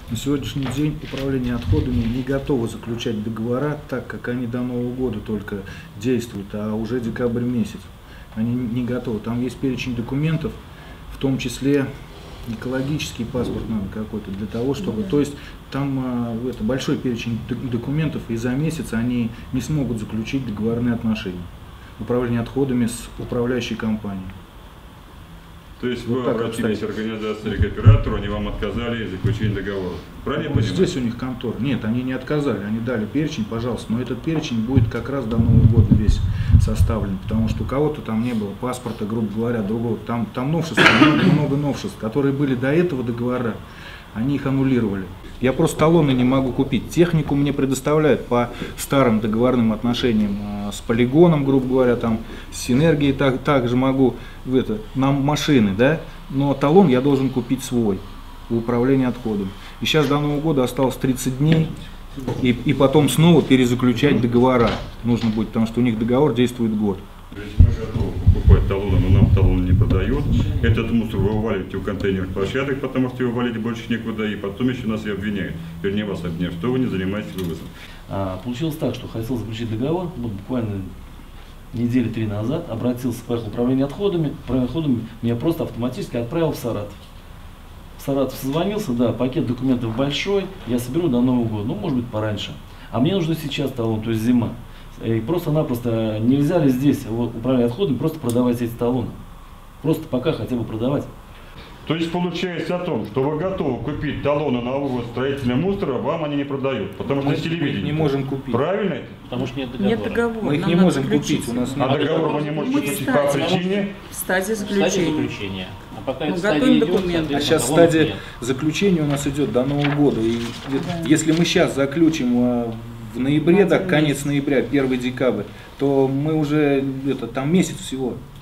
На сегодняшний день управление отходами не готово заключать договора, так как они до Нового года только действуют, а уже декабрь месяц. Они не готовы. Там есть перечень документов, в том числе экологический паспорт надо какой-то для того, чтобы... То есть там большой перечень документов, и за месяц они не смогут заключить договорные отношения. Управление отходами с управляющей компанией. То есть вы обратились к организации или к оператору, они вам отказали в заключении договора. Правильно Вот здесь у них контора. Нет, они не отказали, они дали перечень, пожалуйста, но этот перечень будет как раз до Нового года весь составлен, потому что у кого-то там не было паспорта, грубо говоря, другого. Там новшеств, много новшеств, которые были до этого договора, они их аннулировали. Я просто талоны не могу купить. Технику мне предоставляют по старым договорным отношениям с полигоном, грубо говоря, там с энергией также могу, нам машины, да, но талон я должен купить свой в управлении отходом. И сейчас до Нового года осталось 30 дней, и потом снова перезаключать договора нужно будет, потому что у них договор действует год. То есть мы готовы покупать талоны, но нам талоны не продают. Этот мусор вы уваливаете у контейнерных площадок, потому что его валить больше некуда, и потом еще нас и обвиняют. Вернее, вас обвиняют, что вы не занимаетесь вывозом. Получилось так, что хотел заключить договор, буквально недели 3 назад, обратился в управление отходами. Управление отходами меня просто автоматически отправил в Саратов. В Саратов созвонился, да, пакет документов большой, я соберу до Нового года, ну, может быть, пораньше. А мне нужно сейчас талон, то есть зима. И просто-напросто нельзя ли здесь управлять отходами просто продавать эти талоны? Просто пока хотя бы продавать. То есть получается о том, что вы готовы купить талоны на вывоз строительного мусора, вам они не продают, потому что телевидение. Мы не можем купить. Правильно? Потому что нет договора. Нет договора. Мы их не можем купить. У нас А договор вы не можете купить по причине? В стадии Стадия заключения. заключения. А пока Мы эта стадия готовим идет, документы. А соответственно, сейчас договоров стадия нет. заключения у нас идет до Нового года. И если мы сейчас заключим в ноябре, да, конец ноября, 1 декабрь, то мы уже, там месяц всего.